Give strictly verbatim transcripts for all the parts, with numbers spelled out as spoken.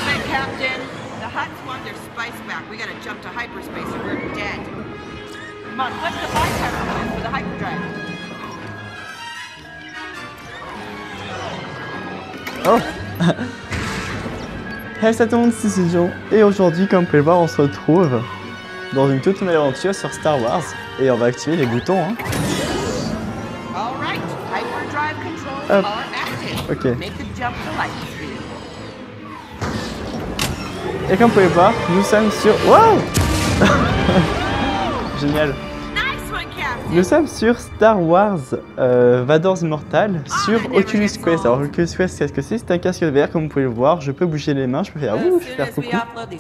it, Captain. The Hutts want their spice back. We gotta jump to hyperspace or we're dead. Come on, click the bypass button for the hyperdrive. Oh. Hey, salut tout le monde, c'est Sylvian. Et aujourd'hui, comme vous pouvez le voir, on se retrouve dans une toute nouvelle aventure sur Star Wars. Et on va activer les boutons. Hein. All right. Hyperdrive controls Hop. are active. Ok. Make the jump to light speed. Et comme vous pouvez le voir, nous sommes sur... Wow. Génial. Nice one, Captain. Nous sommes sur Star Wars euh, Vader's Immortal sur Oculus Quest. Alors Oculus Quest, qu'est-ce que c'est? C'est un casque V R, comme vous pouvez le voir. Je peux bouger les mains, je peux faire ouh, je peux faire coucou.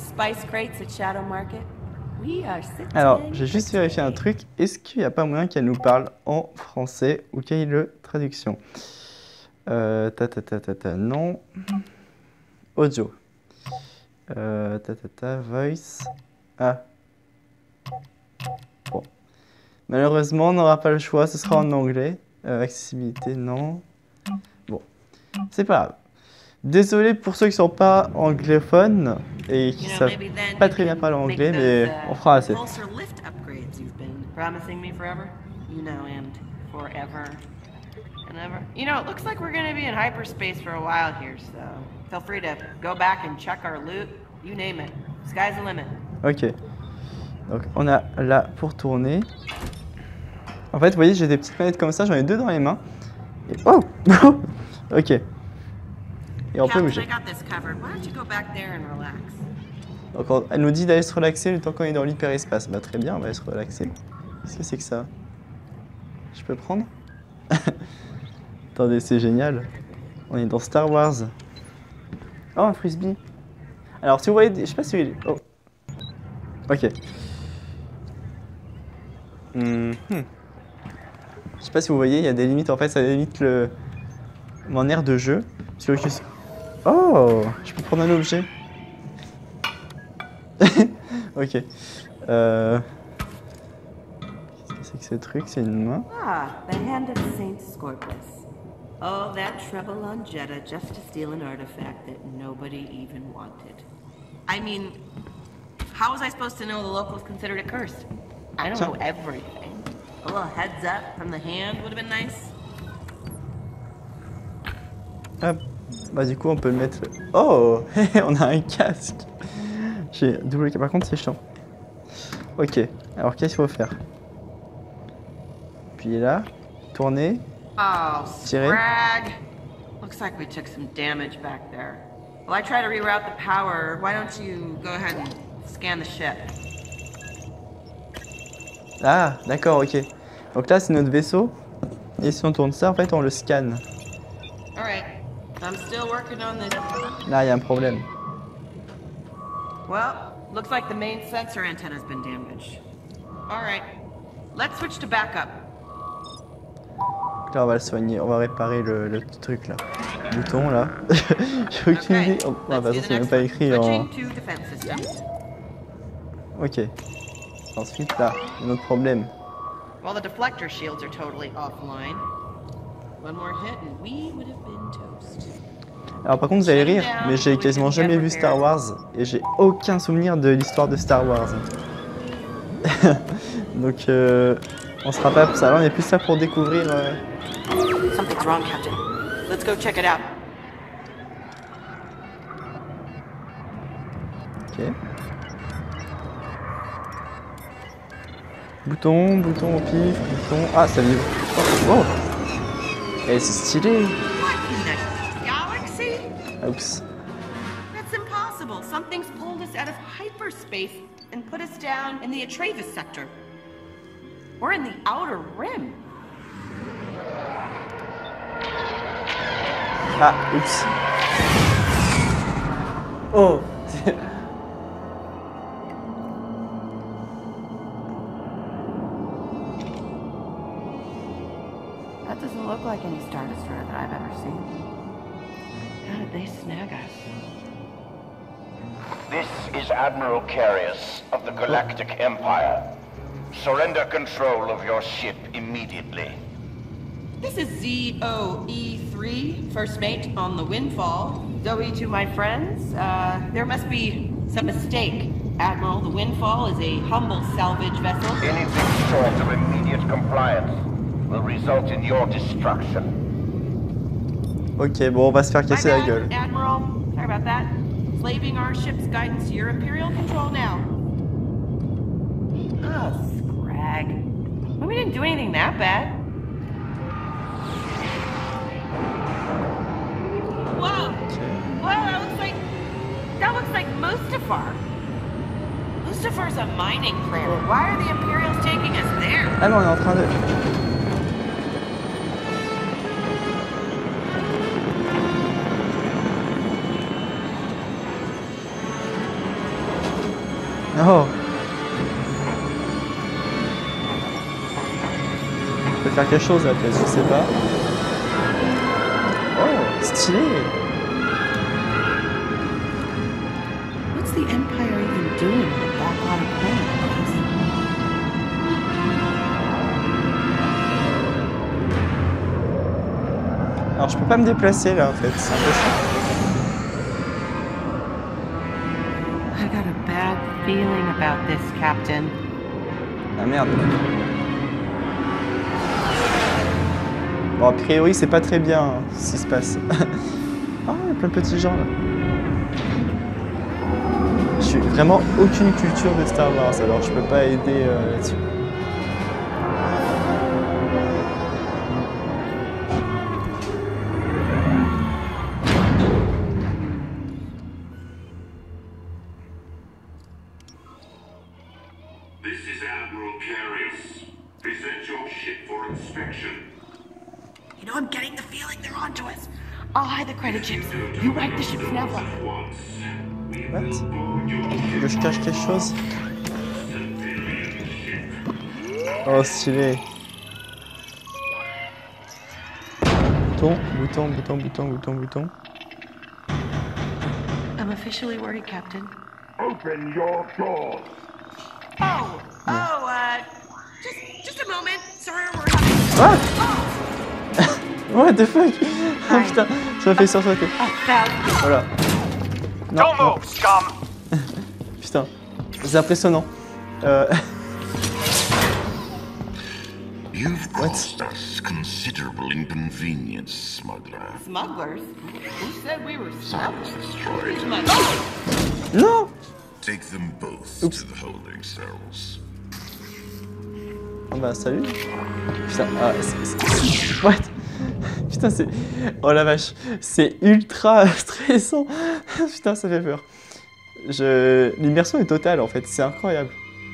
Alors, j'ai juste vérifié un truc. Est-ce qu'il n'y a pas moyen qu'elle nous parle en français ou qu'il y ait le traduction? euh, ta ta ta ta ta, non. Audio. Euh, ta ta ta, voice. Ah. Bon. Malheureusement, on n'aura pas le choix, ce sera en anglais. Euh, accessibilité, non. Bon, c'est pas grave. Désolé pour ceux qui sont pas anglophones et qui savent pas très bien parler anglais, mais on fera assez. You know, it looks like we're going to be in hyperspace for a while here, so feel free to go back and check our loot. You name it. Sky's the limit. Ok. Donc on a là pour tourner. En fait, vous voyez, j'ai des petites manettes comme ça, j'en ai deux dans les mains. Et oh. Ok. Et on peut bouger. Donc on, elle nous dit d'aller se relaxer le temps qu'on est dans l'hyperespace. Bah très bien, on va aller se relaxer. Qu'est-ce que c'est que ça? Je peux prendre? Attendez, c'est génial. On est dans Star Wars. Oh, un frisbee. Alors si vous voyez, je sais pas si vous... Oh. Ok. Mmh. Je sais pas si vous voyez, il y a des limites. En fait, ça limite le... mon aire de jeu. Parce que je... Oh, je peux prendre un objet. Ok. Euh... Qu'est-ce que c'est que ce truc? C'est une main. Ah, the hand of Saint Scorpius. Oh, that trouble on Jeddah just to steal an artifact that nobody even wanted. I mean, how was I supposed to know the locals considered it cursed? I don't know everything. A little heads up from the hand would have been nice. Hop. Bah du coup on peut le mettre... Oh. On a un casque. J'ai double... Par contre c'est chiant. Ok. Alors qu'est-ce qu'il faut faire? Puis là. Tourner. Oh, tirer. Scrag. Looks like we took some damage back there. Well, I try to reroute the power. Why don't you go ahead and scan the ship? Ah, d'accord, ok. Donc là, c'est notre vaisseau. Et si on tourne ça, en fait, on le scanne. Alright. I'm still working on this. Là, il y a un problème. Well, looks like the main sensor antenna's been damaged. Alright. Let's switch to backup. Là, on va le soigner. On va réparer le, le truc, là. Le bouton, là. J'ai aucune idée. Oh, de toute façon, c'est même pas écrit en... Ok. Ensuite, là, un autre problème. Well, the deflector shields are totally offline. One more hit and we would have been toast. Alors par contre, vous allez rire, mais j'ai quasiment jamais vu Star Wars et j'ai aucun souvenir de l'histoire de Star Wars. Donc, euh, on sera pas pour ça. Là, on est plus ça pour découvrir. Euh... Something's wrong, Captain. Let's go check it out. Ok. Bouton, bouton au pif, bouton... Ah, ça vibre. Oh, oh. Eh, c'est stylé. Oups. That's impossible. Something's pulled us out of hyperspace and put us down in the Atreus sector. We're in the outer rim. Ah, oups. Oh. That doesn't look like any Star Destroyer that I've ever seen. How did they snag us? This is Admiral Carius of the Galactic Empire. Surrender control of your ship immediately. This is Z O E three, first mate on the Windfall. Zoe to my friends. Uh, there must be some mistake. Admiral, the Windfall is a humble salvage vessel. Anything short of immediate compliance will result in your destruction. Ok, bon, on va se faire casser My la bad, gueule. Admiral. Sorry about that. Slaving our ship's guidance to your Imperial control now. Oh, scrag. Well, we didn't do anything that bad. Whoa! Whoa, that looks like... That looks like Mustafar. Mustafar's a mining planet. Why are the Imperials taking us there? Ah mais on est en train de... Oh. On peut faire quelque chose là, peut-être, je sais pas. Oh, stylé. What's the Empire even doing with that lot of planets? Alors je peux pas me déplacer là en fait, c'est un peu chiant. I got a bad feeling about this, Captain. Ah merde. Bon, a priori, c'est pas très bien hein, ce qui se passe. Ah, il y a plein de petits gens là. J'ai vraiment aucune culture de Star Wars, alors je peux pas aider euh, là-dessus. This is Admiral Carius. Present your ship for inspection. You know, I'm getting the feeling they're onto us. I'll hide the credit chips. You wipe the ship's nav up. Once, we What? will board your Faut que je cache quelque chose. civilian ship. Oh, stylé. Bouton, bouton, bouton, bouton, bouton, bouton. I'm officially worried, Captain. Open your doors. Oh, oh, uh, just, just a moment. Sorry, we're having... Ah What the fuck. Oh putain, ça m'a fait sursauter. A thousand... Voilà. Non, Don't non. move, scum! Putain, c'est impressionnant. Euh... You've What? caused us considerable inconvenience, smuggler. Smugglers? Who said we were Some smugglers? was destroyed. Smugglers? Non. Take them both Oops. to the holding cells. Ah bah salut. Putain, ah, c'est... c'est- What? Putain, c'est... Oh la vache, c'est ultra stressant. Putain, ça fait peur. Je... L'immersion est totale en fait, c'est incroyable.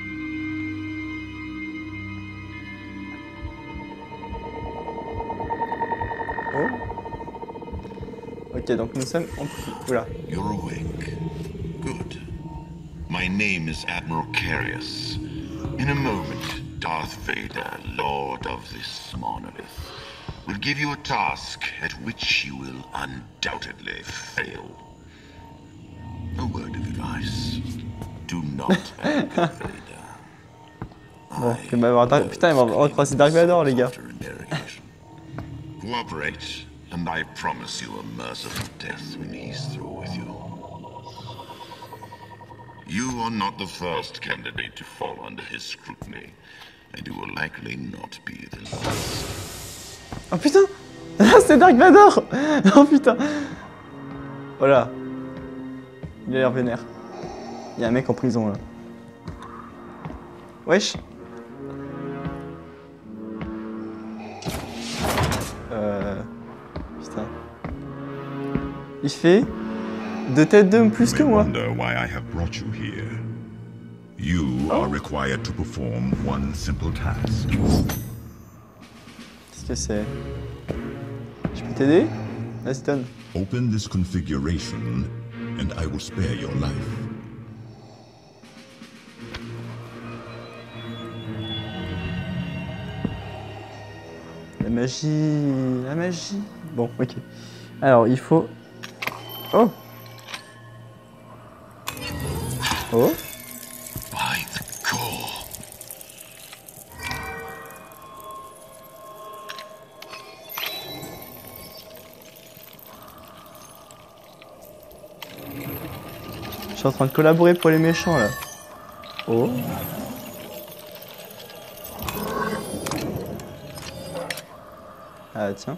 Oh. Ok, donc nous sommes en... Oula. You're awake. Good. My name is Admiral Carius. In a moment, Darth Vader, Lord of this monolith, will give you a task at which you will undoubtedly fail. A word of advice. Do not anger Vader. Bon, il va avoir Dark... Putain, il va avoir croisé Dark Vador, les gars. After interrogation. Cooperate, and I promise you a merciful death when he's through with you. You are not the first candidate to fall under his scrutiny, and you will likely not be the last. Oh putain. C'est Dark Vador. Oh putain. Voilà. Il a l'air vénère. Il y a un mec en prison là. Wesh. Euh... Putain. Il fait deux têtes d'homme plus que moi. Wonder why I have brought you here. You are required to perform one simple task. Qu'est-ce que c'est? Je peux t'aider? Vas-y, donne. Open this configuration, and I will spare your life. La magie... La magie... Bon, ok. Alors, il faut... Oh! Oh! By the core. suis en train de collaborer pour les méchants là. Oh. Ah tiens.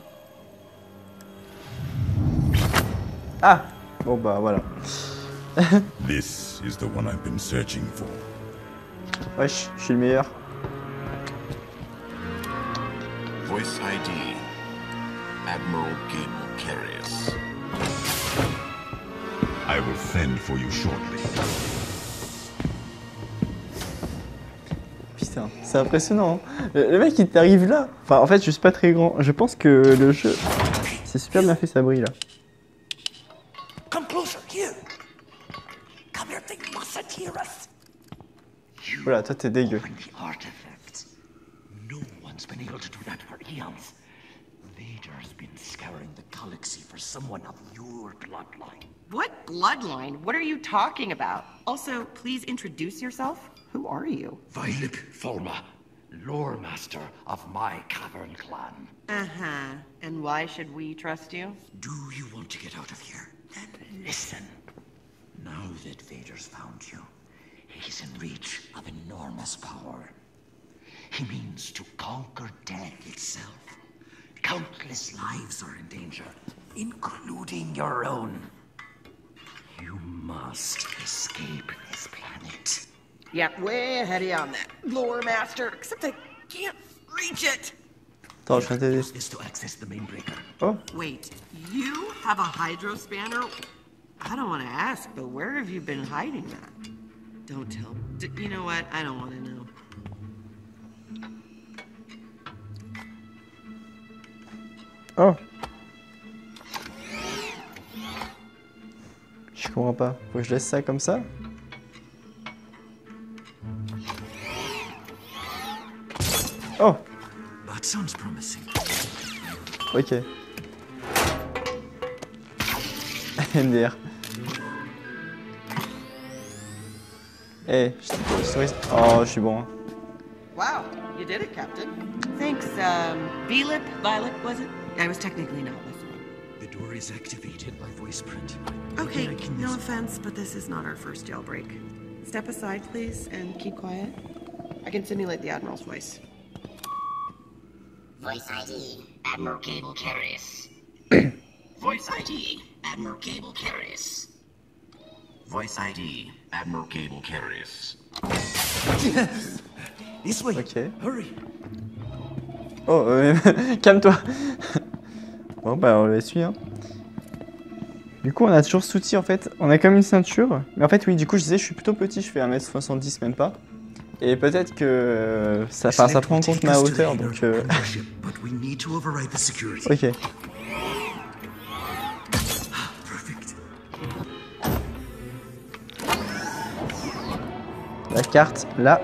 Ah. Bon bah voilà. This is the one I've been searching for. Wesh, je suis le meilleur. Voice I D. Admiral Gable Carius. I will send for you shortly. Putain, c'est impressionnant. Hein. Le, le mec il t'arrive là. Enfin en fait je suis pas très grand. Je pense que le jeu... C'est super bien fait ça brille là. Come closer, here. Come here, they mustn't hear us. Voilà, toi t'es dégueu. The artifact. No one's been able to do that for eons. Vader's been scouring the galaxy for someone of your bloodline. What bloodline? What are you talking about? Also, please introduce yourself. Who are you? Violet Fulma, lore master of my cavern clan. Uh-huh. And why should we trust you? Do you want to get out of here? Then listen. Now that Vader's found you, he's in reach of enormous power. He means to conquer death itself. Countless lives are in danger, including your own. You must escape this planet. Yeah, way ahead of you on that, lore master. Except I can't reach it. Attends, je viens t'aider. Use this to access the main breaker. Oh, Wait, you have a hydro spanner? I don't want to ask, but where have you been hiding that? Don't tell. D you know what? I don't want to know. oh. Je comprends pas. Faut que je laisse ça comme ça? Oh, That sounds promising. ok. M D R. Eh, je te Oh, je suis bon. Hein. Wow, you did it, Captain. Thanks, um, Velip, Violet, was it? I was technically not listening. The door is activated by voice print. Okay, I can no miss- offense, but this is not our first jailbreak. Step aside, please, and keep quiet. I can simulate the Admiral's voice. Voice I D, Admiral Gable Carius. Voice I D, Admiral Gable Carius. Voice I D. Admiral Gable Carius. This way. Ok. Hurry. Oh, euh, calme-toi. Bon, bah, on le suit, hein. Du coup, on a toujours ce outil, en fait. On a comme une ceinture. Mais en fait, oui, du coup, je disais, je suis plutôt petit. Je fais un mètre soixante-dix, même pas. Et peut-être que euh, ça, enfin, ça prend en compte ma hauteur, donc... Euh... But we need to override the security. ok. Perfect. La carte, là.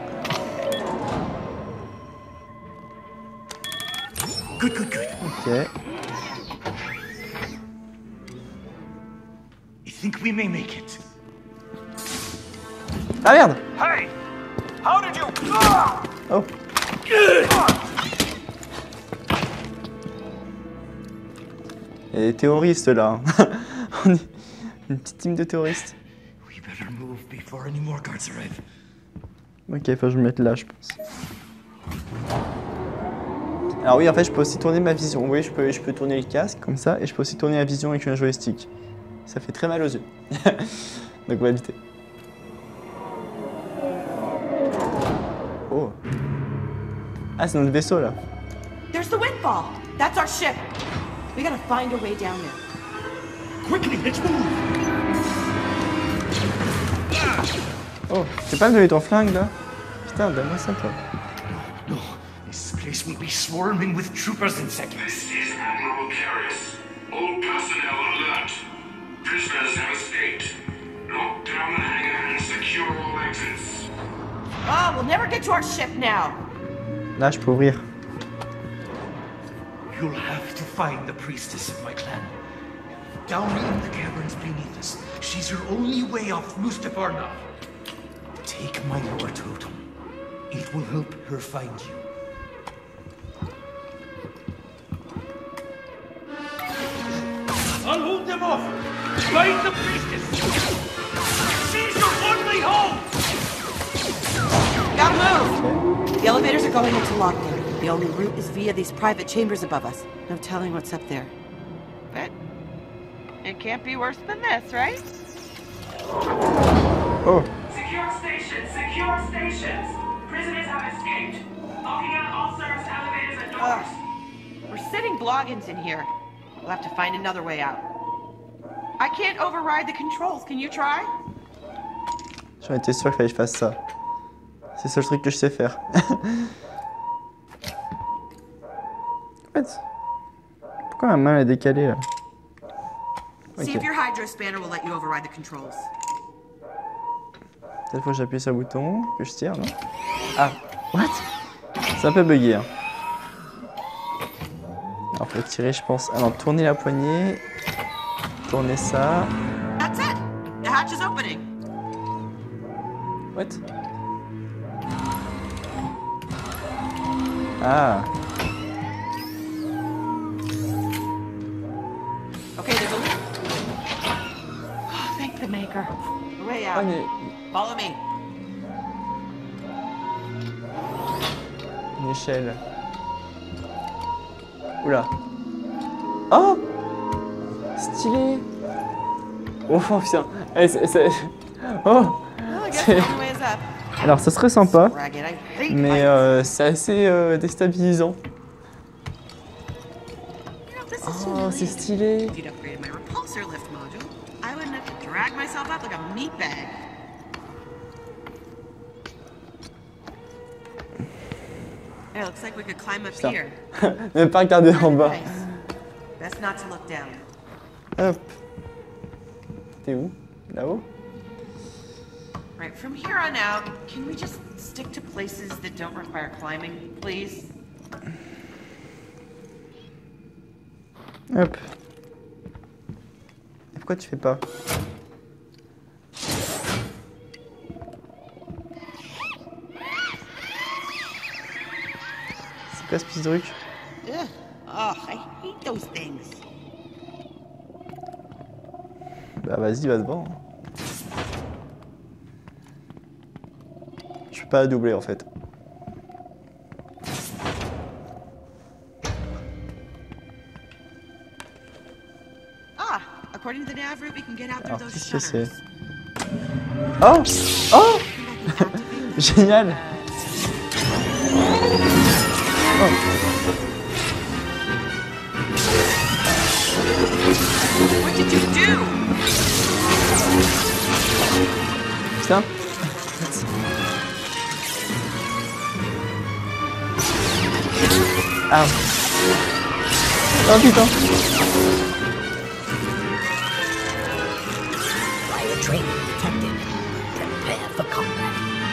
Good, good, good. Ok. I think we may make it. Ah, merde. Hey! How did you... Oh. Il y a des terroristes, là. On est une petite team de terroristes. We better move before any more guards arrive. Ok, faut que je me mette là, je pense. Alors oui, en fait, je peux aussi tourner ma vision. Oui, je peux, je peux tourner le casque, comme ça, et je peux aussi tourner la vision avec un joystick. Ça fait très mal aux yeux. Donc on va éviter. Oh. Ah, c'est notre vaisseau, là. There's the windfall. That's our ship. We gotta find a way down there. Quickly, let's move! Oh, tu peux pas me donner ton flingue, là? Putain, donne-moi ça, toi. No, this place will be swarming with troopers in seconds. This is Admiral Carius. All personnel alert. Prisoners have escaped. Lock down the hangar and secure all exits. Oh, we'll never get to our ship now. Là, je peux ouvrir. You'll have to find the priestess of my clan. Down in the caverns beneath us. She's your only way off Mustafarna. Take my lore totem. It will help her find you. I'll hold them off! Find the priestess! Seize The elevators are going into lockdown. The only route is via these private chambers above us. No telling what's up there. But it can't be worse than this, right? Oh. Secure stations! Secure stations! Prisoners have escaped. Locking out all service elevators and doors. Ugh. We're sitting bloggins in here. We'll have to find another way out. I can't override the controls. Can you try? J'en étais sûr qu'il fallait que je fasse ça. C'est le seul truc que je sais faire. What? Pourquoi ma main est décalée là? See Ok. if your hydro spanner will let you override the controls. Cette fois j'appuie sur le bouton, que je tire, non? Ah, what? C'est un peu bugué. Hein. Alors faut tirer, je pense. Alors tourner la poignée, tourner ça. That's it. The hatch is opening. What? Ah. Okay, there's a leak. Oh, thank the maker. Way Oh, out. mais... Follow me. Une échelle. Oula. Oh! Stylé! Oh putain! Eh, c'est- c'est- Oh! Well, I guess C'est- the only way is up. Alors ça serait sympa, Ragged, I hate mais heights. euh, c'est assez euh, déstabilisant. You know, this is Oh, humiliating. c'est stylé! If you'd upgraded my repulsor lift module, I wouldn't have to drag myself up like a meatbag. Hey, looks like we could climb up Putain. here. Même pas regarder en bas. Nice. Best not to look down. Hop. T'es où? Là-haut? Right, from here on out, can we just stick to places that don't require climbing, please? Hop. Et pourquoi tu fais pas? C'est quoi ce petit truc? Ugh. Oh, I hate those things. Bah vas-y, va devant. Je peux pas doubler en fait. Ah, according to the nav route, we can get out through Alors those qu'est-ce que shutters. c'est? Oh! Oh! Génial! What did you do? Putain! Ah! Oh putain! Fire training detected. Prepare for combat.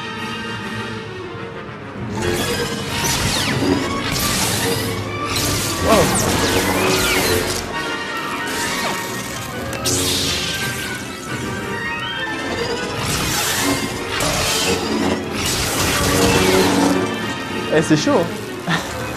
Eh, c'est chaud! Hein.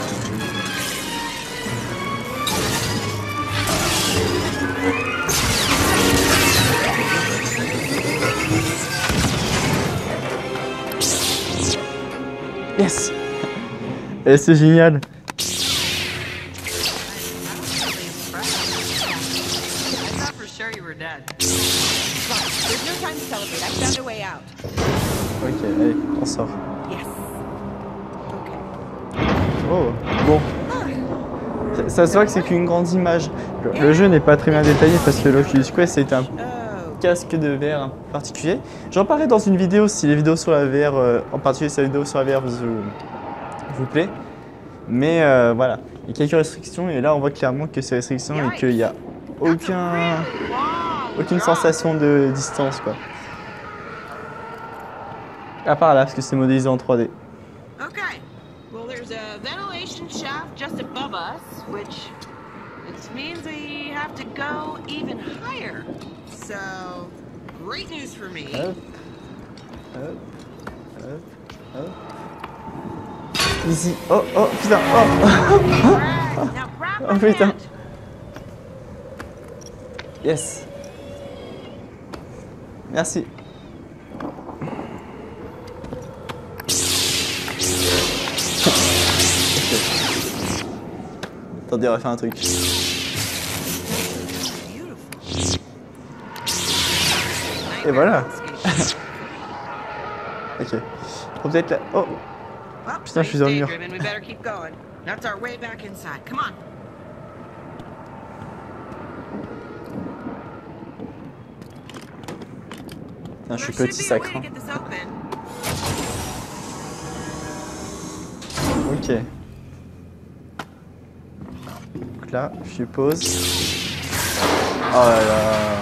Yes! Eh, c'est génial! I thought for sure you were dead. There's no time to celebrate. I found a way out. Ok, allez, on sort. Yes. Okay. Oh, bon. Ça, ça se voit que c'est qu'une grande image. Le, le jeu n'est pas très bien détaillé parce que l'Oculus Quest c'est un Oh. casque de V R particulier. J'en parlerai dans une vidéo si les vidéos sur la V R, euh, en particulier si la vidéo sur la V R vous, vous plaît. Mais euh, voilà, il y a quelques restrictions et là on voit clairement que c'est restrictions et qu'il n'y a aucun, aucune sensation de distance quoi. À part là parce que c'est modélisé en trois D. Okay. Well, there's a ventilation shaft just above us, which it means we have to go even higher. So, great news for me. Hop, hop, hop, hop. Ici. Oh, oh, putain, oh. Alright, now grab Oh, my putain. hand. Yes. Merci. Attendez, on va faire un truc. Et voilà. Ok. Faut peut-être là. Oh. Putain, je suis dans le mur. Putain, je suis petit, ça craint. Ok. Donc là, je suppose. Oh là là.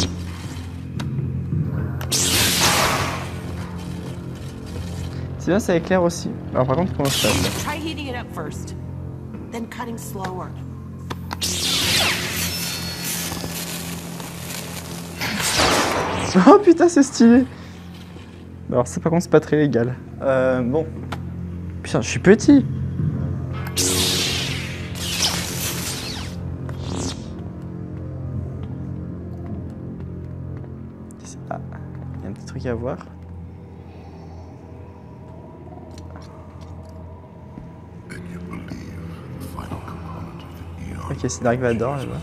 C'est bien, ça éclaire aussi. Alors par contre, comment ça se passe? Try heating it up first, then cutting slower. Oh putain, c'est stylé. Alors ça par contre, c'est pas très légal. Euh, bon. Putain, je suis petit. Ah, il y a un petit truc à voir. Ok, c'est Dark Vador là-bas.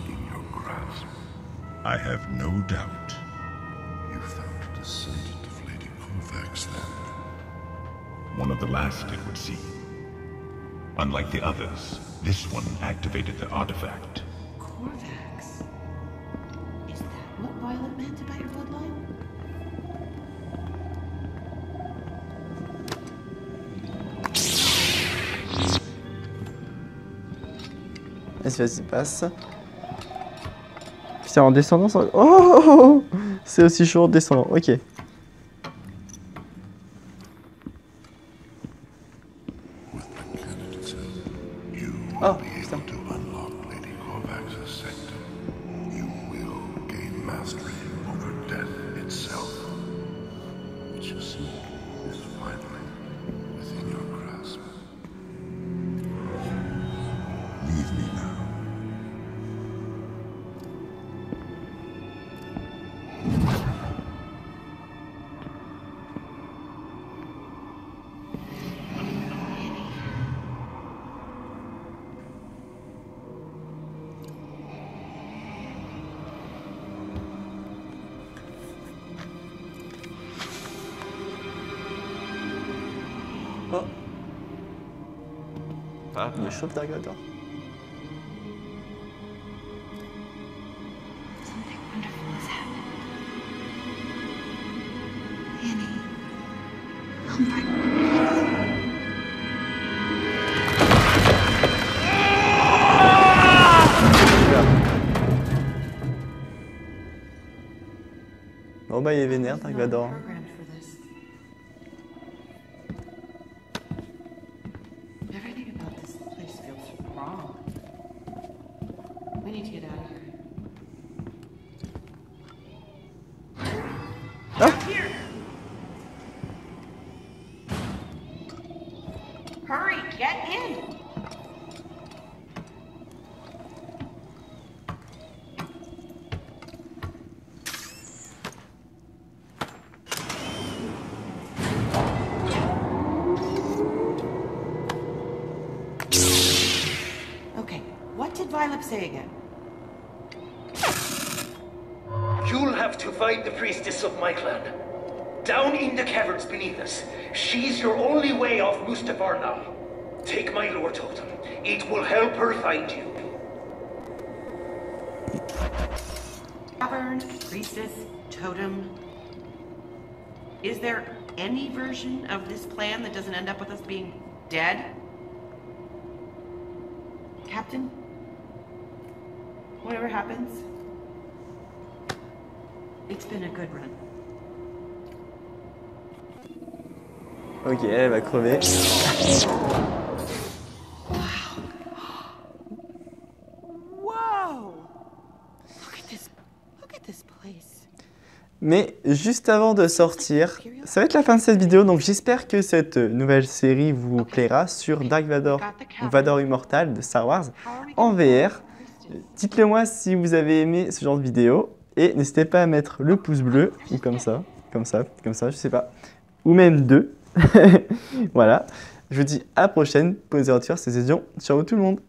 I have no doubt. You found a descendant of Lady Corvax then. One of the last, it would seem. Unlike the others, this one activated the artifact. Corvax? Is that what Violet meant about your bloodline? Vas-y, vas-y, passe. Putain, en descendant, ça... Oh, c'est aussi chaud en descendant, ok. Oh, putain. Leave me now. Oh. Ah, il est chaud, Dark Vador. Something wonderful has happened. Annie. Oh my Bon bah il est vénère, Dark Vador. Everything about this place feels wrong. We need to get out of here. Down here! Hurry, get in! Okay, what did Violet say again? You'll have to find the priestess of my clan. Down in the caverns beneath us. She's your only way off Mustafar now. Take my lore totem. It will help her find you. Cavern, priestess, totem. Is there any version of this plan that doesn't end up with us being dead? Captain? Whatever happens, it's been a good run. Ok, elle va crever. Whoa! Look at this. Look at this place. Mais juste avant de sortir, ça va être la fin de cette vidéo, donc j'espère que cette nouvelle série vous plaira sur Dark Vador, ou Vador Immortal de Star Wars en V R. Dites-le moi si vous avez aimé ce genre de vidéo, et n'hésitez pas à mettre le pouce bleu, ou comme ça, comme ça, comme ça, je sais pas, ou même deux. Voilà, je vous dis à la prochaine, bonnes aventures, c'est Zézion, ciao tout le monde.